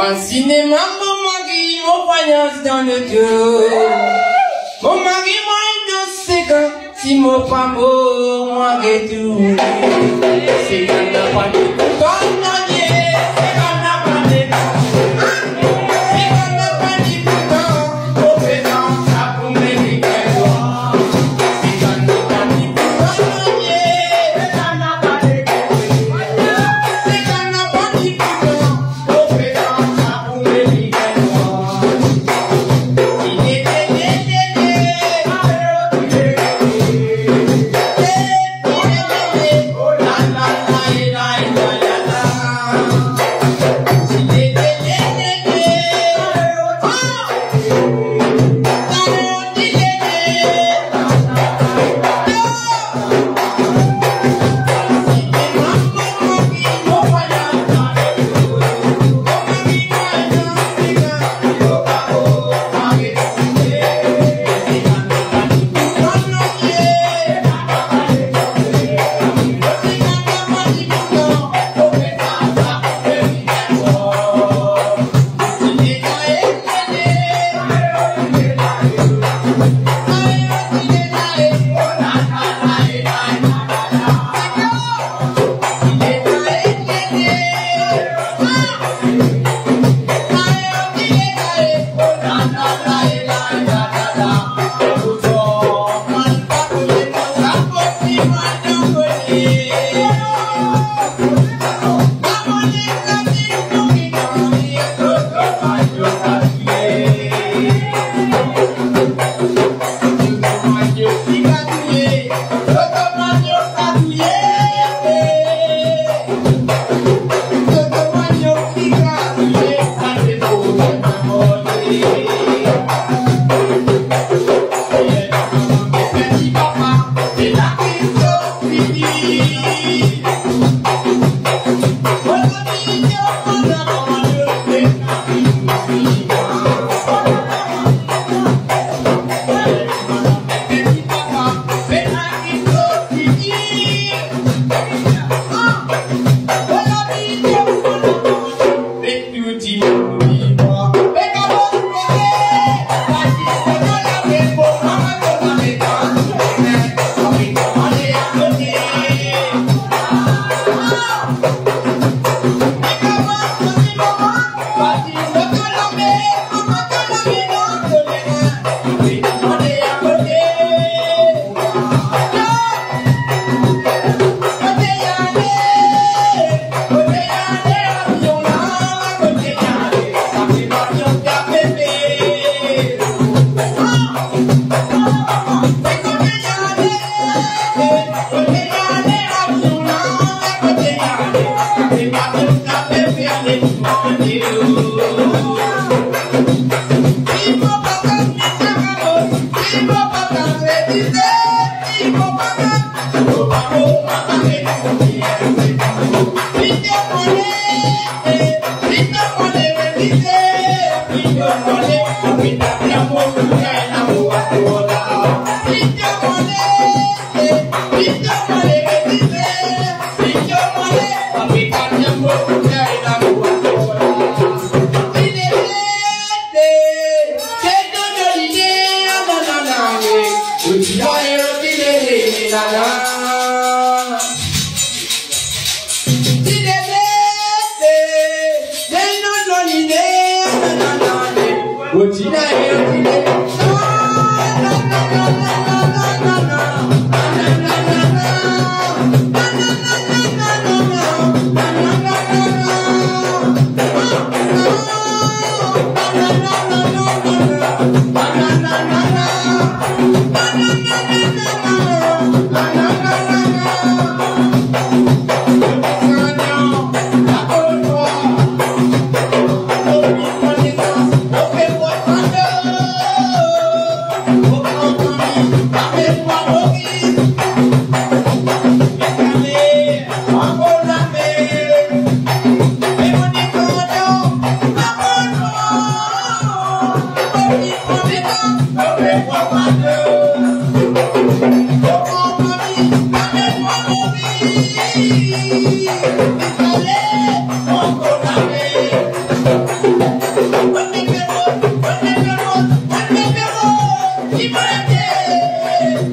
Au cinéma, mon mari, mon voyage dans le tour. Mon mari, moi, dans sega. Si mon pas beau, moi, retourne. C'est quand n'a pas de bouton, non, c'est quand n'a pas de bouton. C'est quand n'a pas de bouton. Au présent, ça pour m'éviter. C'est quand n'a pas de bouton, non, c'est quand n'a pas de bouton. C'est quand n'a pas de bouton. Au présent, ça pour m'éviter.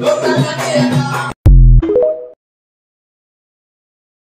Okalame